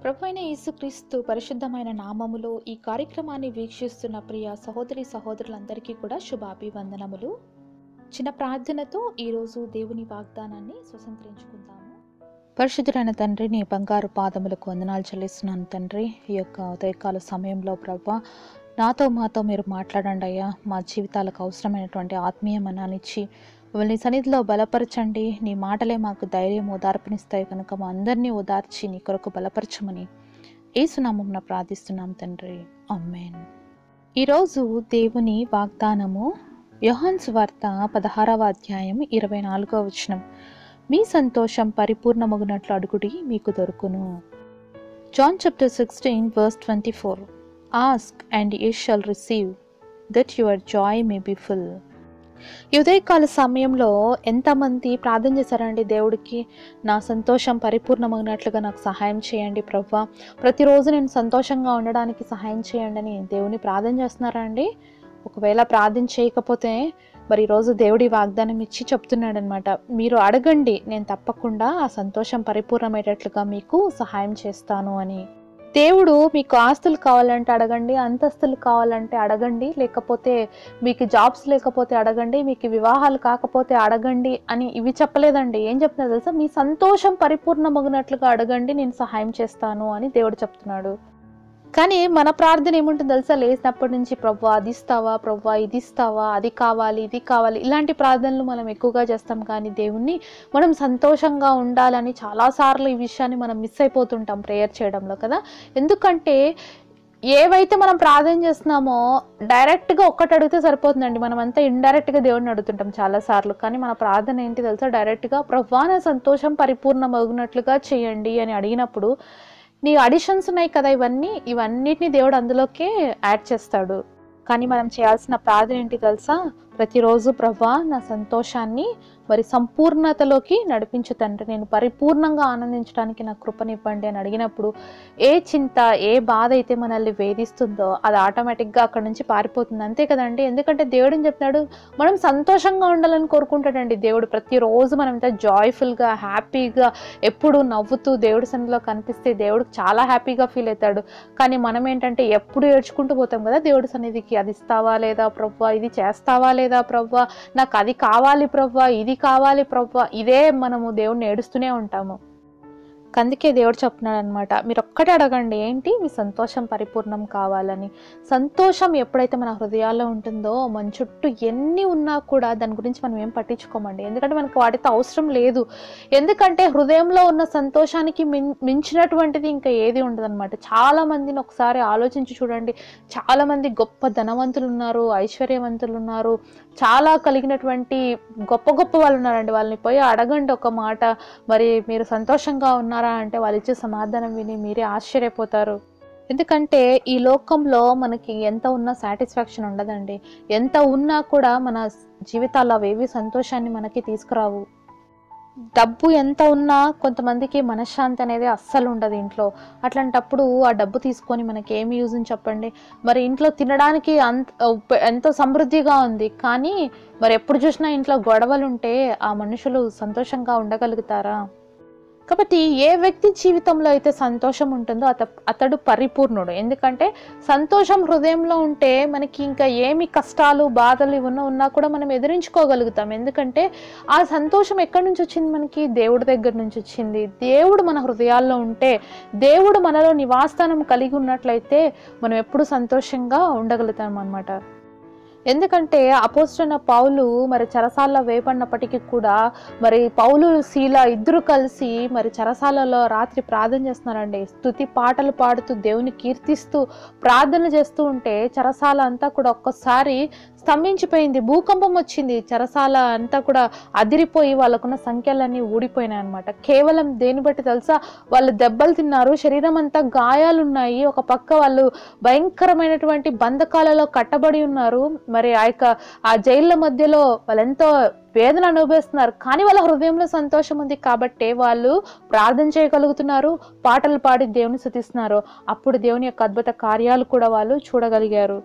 ప్రభువైన యేసుక్రీస్తు పరిశుద్ధమైన నామములో ఈ కార్యక్రమాన్ని వీక్షిస్తున్న ప్రియ సహోదరి సహోదరులందరికీ కూడా శుభాభివందనములు. చిన్న ప్రార్థనతో ఈరోజు దేవుని వాగ్దానాన్ని స్వతంత్రించుకుందాము. పరిశుద్ధుడైన తండ్రి, నీ బంగారు పాదములకు వందనాలు చెల్లిస్తున్నాను తండ్రి. ఈ యొక్క ఉదయకాల సమయంలో ప్రభువా, నాతో మాతో మీరు మాట్లాడండి అయ్యా. మా జీవితాలకు అవసరమైనటువంటి ఆత్మీయ మనాన్నిచ్చి మిమ్మల్ని సన్నిధిలో బలపరచండి. నీ మాటలే మాకు ధైర్యం ఓదార్పునిస్తాయి కనుక మా అందరినీ ఓదార్చి నీ కొరకు బలపరచమని యేసునామమున ప్రార్థిస్తున్నాం తండ్రి, ఆమేన్. ఈరోజు దేవుని వాగ్దానము యోహాను సువార్త 16వ అధ్యాయం 24వ వచనం. మీ సంతోషం పరిపూర్ణమగునట్లు అడుగుడి, మీకు దొరుకును. John chapter 16 verse 24. Ask and ye shall receive, that your joy may be full. ఈ ఉదయకాల సమయంలో ఎంతమంది ప్రార్థన చేశారండి దేవుడికి, నా సంతోషం పరిపూర్ణమైనట్లుగా నాకు సహాయం చేయండి ప్రభువా, ప్రతిరోజు నేను సంతోషంగా ఉండడానికి సహాయం చేయండి అని దేవుని ప్రార్థన చేస్తున్నారా అండి? ఒకవేళ ప్రార్థన చేయకపోతే మరి ఈరోజు దేవుడి వాగ్దానం ఇచ్చి చెప్తున్నాడు అనమాట, మీరు అడగండి, నేను తప్పకుండా ఆ సంతోషం పరిపూర్ణమయ్యేటట్లుగా మీకు సహాయం చేస్తాను అని. దేవుడు మీకు ఆస్తులు కావాలంటే అడగండి, అంతస్తులు కావాలంటే అడగండి, లేకపోతే మీకు జాబ్స్ లేకపోతే అడగండి, మీకు వివాహాలు కాకపోతే అడగండి అని ఇవి చెప్పలేదండి. ఏం చెప్తున్నారు తెలుసా? మీ సంతోషం పరిపూర్ణమగినట్లుగా అడగండి, నేను సహాయం చేస్తాను అని దేవుడు చెప్తున్నాడు. కానీ మన ప్రార్థన ఏముంటుంది తెలుసా? లేచినప్పటి నుంచి ప్రభువా అది ఇస్తావా, ప్రభువా ఇది ఇస్తావా, అది కావాలి ఇది కావాలి, ఇలాంటి ప్రార్థనలు మనం ఎక్కువగా చేస్తాం. కానీ దేవుణ్ణి మనం సంతోషంగా ఉండాలని చాలాసార్లు ఈ విషయాన్ని మనం మిస్ అయిపోతుంటాం ప్రేయర్ చేయడంలో కదా. ఎందుకంటే ఏవైతే మనం ప్రార్థన చేస్తున్నామో డైరెక్ట్గా ఒక్కటి అడిగితే సరిపోతుందండి. మనం అంతా ఇండైరెక్ట్గా దేవుడిని అడుగుతుంటాం చాలాసార్లు. కానీ మన ప్రార్థన ఏంటి తెలుసా? డైరెక్ట్గా ప్రభువా నా సంతోషం పరిపూర్ణమగినట్లుగా చేయండి అని అడిగినప్పుడు నీ అడిషన్స్ ఉన్నాయి కదా, ఇవన్నిటిని దేవుడు అందులోకే యాడ్ చేస్తాడు. కానీ మనం చేయాల్సిన ప్రార్థన ఏంటి తెలుసా? ప్రతిరోజు ప్రభువా నా సంతోషాన్ని మరి సంపూర్ణతలోకి నడిపించు తండ్రి, నేను పరిపూర్ణంగా ఆనందించడానికి నాకు కృపనివ్వండి అని అడిగినప్పుడు ఏ చింత ఏ బాధ అయితే మనల్ని వేధిస్తుందో అది ఆటోమేటిక్గా అక్కడ నుంచి పారిపోతుంది. అంతే కదండి. ఎందుకంటే దేవుడు ఏం చెప్తున్నాడు, మనం సంతోషంగా ఉండాలని కోరుకుంటాడండి దేవుడు. ప్రతిరోజు మనం ఇంత జాయ్ఫుల్గా హ్యాపీగా ఎప్పుడు నవ్వుతూ దేవుడి సన్నిధిలో కనిపిస్తే దేవుడికి చాలా హ్యాపీగా ఫీల్ అవుతాడు. కానీ మనం ఏంటంటే ఎప్పుడు ఏడ్చుకుంటూ పోతాం కదా దేవుడి సన్నిధికి, అది ఇస్తావా లేదా ప్రభువా, ఇది చేస్తావా లేదా ప్రభువా, నాకు అది కావాలి ప్రభువా, ఇది కావాలి ప్రభువా, ఇదే మనము దేవుడిని ఏడుస్తూనే ఉంటాము. అందుకే దేవుడు చెప్తున్నాడు అనమాట, మీరు ఒక్కటే అడగండి, ఏంటి? మీ సంతోషం పరిపూర్ణం కావాలని. సంతోషం ఎప్పుడైతే మన హృదయాల్లో ఉంటుందో మన చుట్టూ ఎన్ని ఉన్నా కూడా దాని గురించి మనం ఏం పట్టించుకోమండి. ఎందుకంటే మనకు వాటితో అవసరం లేదు. ఎందుకంటే హృదయంలో ఉన్న సంతోషానికి మించినటువంటిది ఇంకా ఏది ఉండదు అనమాట. చాలా మందిని ఒకసారి ఆలోచించి చూడండి. చాలా మంది గొప్ప ధనవంతులు ఉన్నారు, ఐశ్వర్యవంతులు ఉన్నారు, చాలా కలిగినటువంటి గొప్ప గొప్ప వాళ్ళు ఉన్నారండి. వాళ్ళని పోయి అడగండి ఒక మాట, మరి మీరు సంతోషంగా ఉన్నారా అంటే వాళ్ళు ఇచ్చే సమాధానం విని మీరే ఆశ్చర్యపోతారు. ఎందుకంటే ఈ లోకంలో మనకి ఎంత ఉన్నా సాటిస్ఫాక్షన్ ఉండదండి. ఎంత ఉన్నా కూడా మన జీవితాల్లో అవేవి సంతోషాన్ని మనకి తీసుకురావు. డబ్బు ఎంత ఉన్నా కొంతమందికి మనశ్శాంతి అనేది అస్సలు ఉండదు ఇంట్లో. అట్లాంటప్పుడు ఆ డబ్బు తీసుకొని మనకి ఏమి యూజ్ అని చెప్పండి. మరి ఇంట్లో తినడానికి ఎంతో సమృద్ధిగా ఉంది, కానీ మరి ఎప్పుడు చూసినా ఇంట్లో గొడవలు ఉంటే ఆ మనుషులు సంతోషంగా ఉండగలుగుతారా? కాబట్టి ఏ వ్యక్తి జీవితంలో అయితే సంతోషం ఉంటుందో అతడు పరిపూర్ణుడు. ఎందుకంటే సంతోషం హృదయంలో ఉంటే మనకి ఇంకా ఏమి కష్టాలు బాధలు ఇవన్నీ ఉన్నా కూడా మనం ఎదిరించుకోగలుగుతాం. ఎందుకంటే ఆ సంతోషం ఎక్కడి నుంచి వచ్చింది? మనకి దేవుడి దగ్గర నుంచి వచ్చింది. దేవుడు మన హృదయాల్లో ఉంటే, దేవుడు మనలో నివాసస్థానం కలిగి ఉన్నట్లయితే మనం ఎప్పుడు సంతోషంగా ఉండగలుగుతాం అన్నమాట. ఎందుకంటే అపోస్తలుడైన పౌలు మరి చెరసాలలో వేయబడినప్పటికీ కూడా మరి పౌలు శీల ఇద్దరు కలిసి మరి చెరసాలలో రాత్రి ప్రార్థన చేస్తున్నారండి. స్తుతి పాటలు పాడుతూ దేవుని కీర్తిస్తూ ప్రార్థన చేస్తూ ఉంటే చెరసాల అంతా కూడా ఒక్కసారి స్తంభించిపోయింది. భూకంపం వచ్చింది. చెరసాల అంతా కూడా అదిరిపోయి వాళ్ళకున్న సంఖ్యలన్నీ ఊడిపోయినాయి అనమాట. కేవలం దేని బట్టి తెలుసా? వాళ్ళు దెబ్బలు తిన్నారు, శరీరం అంతా గాయాలున్నాయి, ఒక పక్క వాళ్ళు భయంకరమైనటువంటి బంధకాలలో కట్టబడి ఉన్నారు. మరి ఆ జైళ్ళ మధ్యలో వాళ్ళు ఎంతో వేదన అనుభవిస్తున్నారు. కానీ వాళ్ళ హృదయంలో సంతోషం ఉంది కాబట్టి వాళ్ళు ప్రార్థన చేయగలుగుతున్నారు, పాటలు పాడి దేవుని స్తుతిస్తున్నారు. అప్పుడు దేవుని యొక్క అద్భుత కార్యాలు కూడా వాళ్ళు చూడగలిగారు.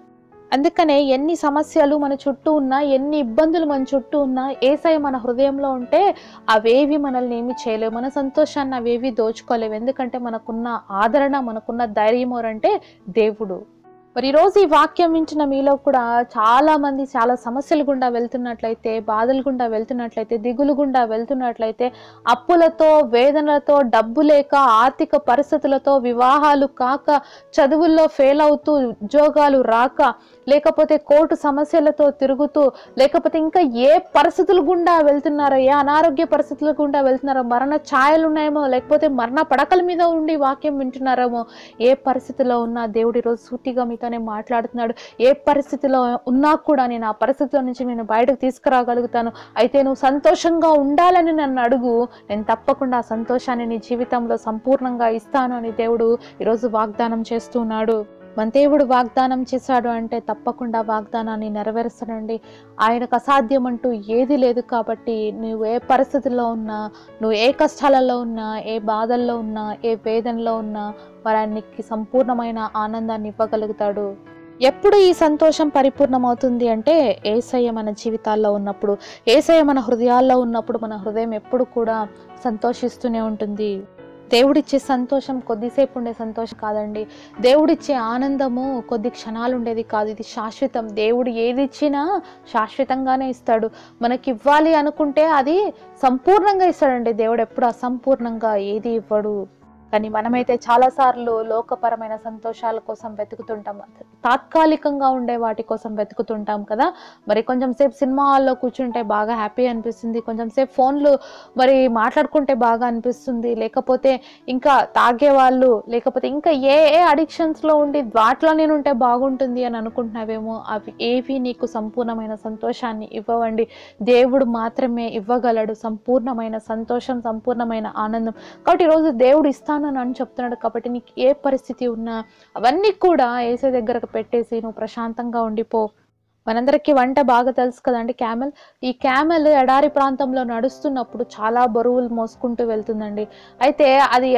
అందుకనే ఎన్ని సమస్యలు మన చుట్టూ ఉన్నా, ఎన్ని ఇబ్బందులు మన చుట్టూ ఉన్నా, యేసయ్య మన హృదయంలో ఉంటే అవేవి మనల్ని ఏమి చేయలేవు. మన సంతోషాన్ని అవేవి దోచుకోలేవు. ఎందుకంటే మనకున్న ఆదరణ, మనకున్న ధైర్యం ఎవరంటే దేవుడు. మరి ఈరోజు ఈ వాక్యం వింటున్న మీలో కూడా చాలా మంది చాలా సమస్యలు గుండా వెళ్తున్నట్లయితే, బాధలు గుండా వెళ్తున్నట్లయితే, దిగులు గుండా వెళ్తున్నట్లయితే, అప్పులతో, వేదనలతో, డబ్బు లేక, ఆర్థిక పరిస్థితులతో, వివాహాలు కాక, చదువుల్లో ఫెయిల్ అవుతూ, ఉద్యోగాలు రాక, లేకపోతే కోర్టు సమస్యలతో తిరుగుతూ, లేకపోతే ఇంకా ఏ పరిస్థితులు గుండా వెళ్తున్నారో, ఏ అనారోగ్య పరిస్థితుల గుండా వెళ్తున్నారో, మరణ ఛాయలు ఉన్నాయేమో, లేకపోతే మరణ పడకల మీద ఉండి వాక్యం వింటున్నారేమో, ఏ పరిస్థితిలో ఉన్నా దేవుడు ఈరోజు సూటిగా మీతోనే మాట్లాడుతున్నాడు. ఏ పరిస్థితిలో ఉన్నా కూడా నేను ఆ పరిస్థితిలో నుంచి నేను బయటకు తీసుకురాగలుగుతాను. అయితే నువ్వు సంతోషంగా ఉండాలని నన్ను అడుగు, నేను తప్పకుండా ఆ సంతోషాన్ని నీ జీవితంలో సంపూర్ణంగా ఇస్తాను అని దేవుడు ఈరోజు వాగ్దానం చేస్తున్నాడు. మన దేవుడు వాగ్దానం చేశాడు అంటే తప్పకుండా వాగ్దానాన్ని నెరవేరుస్తాడండి. ఆయనకు అసాధ్యం అంటూ ఏది లేదు. కాబట్టి నువ్వు ఏ పరిస్థితుల్లో ఉన్నా, నువ్వు ఏ కష్టాలలో ఉన్నా, ఏ బాధల్లో ఉన్నా, ఏ వేదనలో ఉన్నా వారానికి సంపూర్ణమైన ఆనందాన్ని ఇవ్వగలుగుతాడు. ఎప్పుడు ఈ సంతోషం పరిపూర్ణమవుతుంది అంటే యేసయ్య మన జీవితాల్లో ఉన్నప్పుడు, యేసయ్య మన హృదయాల్లో ఉన్నప్పుడు మన హృదయం ఎప్పుడు కూడా సంతోషిస్తూనే ఉంటుంది. దేవుడిచ్చే సంతోషం కొద్దిసేపు ఉండే సంతోషం కాదండి. దేవుడిచ్చే ఆనందము కొద్ది క్షణాలు ఉండేది కాదు. ఇది శాశ్వతం. దేవుడు ఏది ఇచ్చినా శాశ్వతంగానే ఇస్తాడు. మనకి ఇవ్వాలి అనుకుంటే అది సంపూర్ణంగా ఇస్తాడండి. దేవుడు ఎప్పుడు అసంపూర్ణంగా ఏది ఇవ్వడు. కానీ మనమైతే చాలాసార్లు లోకపరమైన సంతోషాల కోసం వెతుకుతుంటాం, తాత్కాలికంగా ఉండే వాటి కోసం వెతుకుతుంటాం కదా. మరి కొంచెం సేపు సినిమా హాల్లో కూర్చుంటే బాగా హ్యాపీ అనిపిస్తుంది, కొంచెం సేపు ఫోన్లు మరి మాట్లాడుకుంటే బాగా అనిపిస్తుంది, లేకపోతే ఇంకా తాగేవాళ్ళు, లేకపోతే ఇంకా ఏ ఏ అడిక్షన్స్లో ఉండి వాటిలో నేను ఉంటే బాగుంటుంది అని అనుకుంటున్నావేమో, అవి ఏవి నీకు సంపూర్ణమైన సంతోషాన్ని ఇవ్వవండి. దేవుడు మాత్రమే ఇవ్వగలడు సంపూర్ణమైన సంతోషం, సంపూర్ణమైన ఆనందం. కాబట్టి ఈరోజు దేవుడు ఇస్తాను అని చెప్తున్నాడు. కాబట్టి నీకు ఏ పరిస్థితి ఉన్నా అవన్నీ కూడా యేసయ్య దగ్గరకు పెట్టేసి నువ్వు ప్రశాంతంగా ఉండిపో. మనందరికీ వంట బాగా తెలుసు కదండి, క్యామెల్. ఈ క్యామెల్ ఎడారి ప్రాంతంలో నడుస్తున్నప్పుడు చాలా బరువులు మోసుకుంటూ వెళ్తుందండి. అయితే అది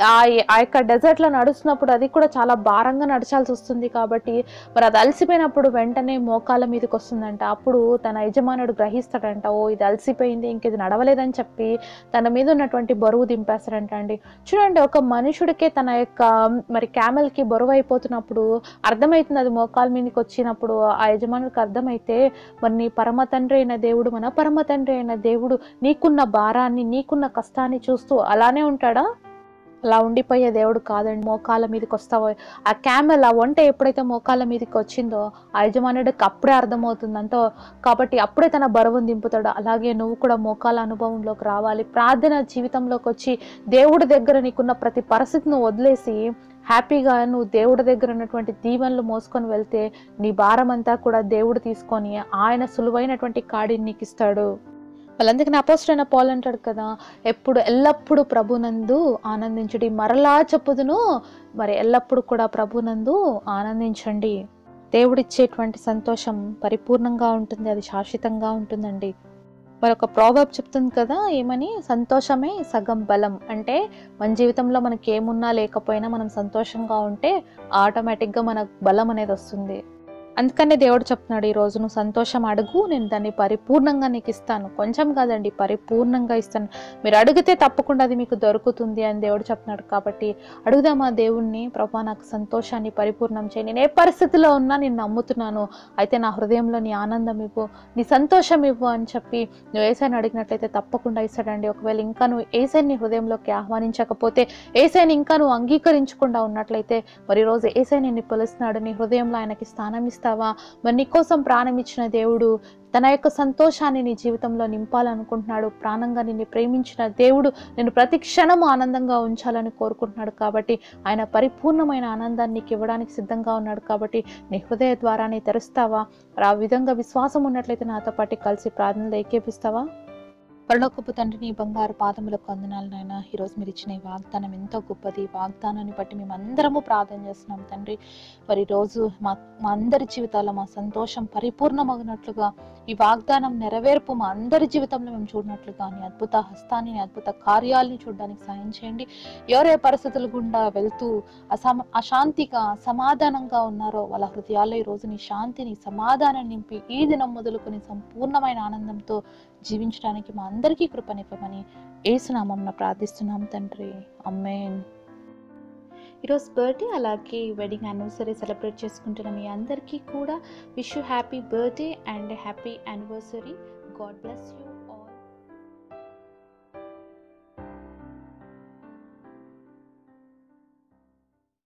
ఆ యొక్క డెజర్ట్లో నడుస్తున్నప్పుడు అది కూడా చాలా భారంగా నడచాల్సి వస్తుంది. కాబట్టి మరి అది అలసిపోయినప్పుడు వెంటనే మోకాళ్ళ మీదకి వస్తుందంట. అప్పుడు తన యజమానుడు గ్రహిస్తాడంట, ఓ ఇది అలసిపోయింది, ఇంక ఇది నడవలేదని చెప్పి తన మీద ఉన్నటువంటి బరువు దింపేస్తాడంట అండి. చూడండి, ఒక మనుషుడికే తన యొక్క మరి క్యామెల్కి బరువు అయిపోతున్నప్పుడు అర్థమవుతుంది. అది మోకాళ్ళ మీదకి వచ్చినప్పుడు ఆ యజమానుడికి అర్థమైతే మరి నీ పరమ తండ్రి అయిన దేవుడు, మన పరమ తండ్రి అయిన దేవుడు నీకున్న భారాన్ని, నీకున్న కష్టాన్ని చూస్తూ అలానే ఉంటాడా? అలా ఉండిపోయే దేవుడు కాదండి. మోకాళ్ళ మీదకి వస్తావో, ఆ క్యామెల్ ఆ వంట ఎప్పుడైతే మోకాళ్ళ మీదకి వచ్చిందో ఆ యజమానుడికి అప్పుడే అర్థమవుతుంది అంతో. కాబట్టి అప్పుడే తన బరువును దింపుతాడు. అలాగే నువ్వు కూడా మోకాళ్ళ అనుభవంలోకి రావాలి. ప్రార్థన జీవితంలోకి వచ్చి దేవుడి దగ్గర నీకున్న ప్రతి పరిస్థితిని వదిలేసి హ్యాపీగా నువ్వు దేవుడి దగ్గర ఉన్నటువంటి దీవెనలు మోసుకొని వెళ్తే నీ భారం అంతా కూడా దేవుడు తీసుకొని ఆయన సులువైనటువంటి కాడిని నీకు ఇస్తాడు. వాళ్ళందుకని అపోస్తలుడైన పౌలు అంటాడు కదా, ఎల్లప్పుడూ ప్రభునందు ఆనందించుడి. మరలా చెప్పుదును, మరి ఎల్లప్పుడూ కూడా ప్రభునందు ఆనందించండి. దేవుడిచ్చేటువంటి సంతోషం పరిపూర్ణంగా ఉంటుంది, అది శాశ్వతంగా ఉంటుందండి. మరొక ప్రోవర్బ్ చెప్తుంది కదా, ఏమని, సంతోషమే సగం బలం. అంటే మన జీవితంలో మనకి ఏమున్నా లేకపోయినా మనం సంతోషంగా ఉంటే ఆటోమేటిక్గా మనకు బలం అనేది వస్తుంది. అందుకనే దేవుడు చెప్తున్నాడు, ఈరోజు నువ్వు సంతోషం అడుగు, నేను దాన్ని పరిపూర్ణంగా నీకు ఇస్తాను. కొంచెం కాదండి, పరిపూర్ణంగా ఇస్తాను. మీరు అడిగితే తప్పకుండా అది మీకు దొరుకుతుంది అని దేవుడు చెప్తున్నాడు. కాబట్టి అడుగుదామా దేవుణ్ణి, ప్రభా నాకు సంతోషాన్ని పరిపూర్ణం చేయి. నేను ఏ పరిస్థితిలో ఉన్నా నేను నమ్ముతున్నాను, అయితే నా హృదయంలో నీ ఆనందం ఇవ్వు, నీ సంతోషం ఇవ్వు అని చెప్పి నువ్వు యేసయ్యని అడిగినట్లయితే తప్పకుండా ఇస్తాడండి. ఒకవేళ ఇంకా నువ్వు యేసయ్యని హృదయంలోకి ఆహ్వానించకపోతే, యేసయ్యని ఇంకా నువ్వు అంగీకరించకుండా ఉన్నట్లయితే, మరి ఈరోజు యేసయ్య నిన్ను పిలుస్తున్నాడు. నీ హృదయంలో ఆయనకి స్థానం ఇస్తావా? మరి నీ కోసం ప్రాణం ఇచ్చిన దేవుడు తన యొక్క సంతోషాన్ని నీ జీవితంలో నింపాలనుకుంటున్నాడు. ప్రాణంగా నిన్ను ప్రేమించిన దేవుడు నిన్ను ప్రతి క్షణము ఆనందంగా ఉంచాలని కోరుకుంటున్నాడు. కాబట్టి ఆయన పరిపూర్ణమైన ఆనందాన్ని నీకు ఇవ్వడానికి సిద్ధంగా ఉన్నాడు. కాబట్టి నీ హృదయ ద్వారాన్ని తెరుస్తావా? ఆ విధంగా విశ్వాసం ఉన్నట్లయితే నాతో పాటు కలిసి ప్రార్థనలు ఏకీపిస్తావా? పరలోకపు తండ్రి, నీ బంగారు పాదములకు వందనాలు నాయన. ఈరోజు మీరు ఇచ్చిన ఈ వాగ్దానం ఎంతో గొప్పది. వాగ్దానాన్ని బట్టి మేమందరము ప్రార్థన చేస్తున్నాం తండ్రి. మరి ఈరోజు మా అందరి జీవితాల్లో మా సంతోషం పరిపూర్ణమగినట్లుగా, ఈ వాగ్దానం నెరవేర్పు మా అందరి జీవితంలో మేము చూడనట్లుగా నీ అద్భుత హస్తాన్ని, నీ అద్భుత కార్యాలని చూడడానికి సాయం చేయండి. ఎవరే పరిస్థితుల గుండా వెళ్తూ అశాంతిగా సమాధానంగా ఉన్నారో వాళ్ళ హృదయాల్లో ఈరోజు నీ శాంతిని, సమాధానం నింపి ఈ దినం మొదలుకొని సంపూర్ణమైన ఆనందంతో జీవించడానికి మా అందరికీ కృపనివ్వమని యేసునామమున ప్రార్థిస్తున్నాం తండ్రి. ఆమేన్. ఈరోజు బర్త్డే అలాగే వెడ్డింగ్ యానివర్సరీ సెలబ్రేట్ చేసుకుంటున్న మీ అందరికీ కూడా wish you happy birthday and happy anniversary. God bless you.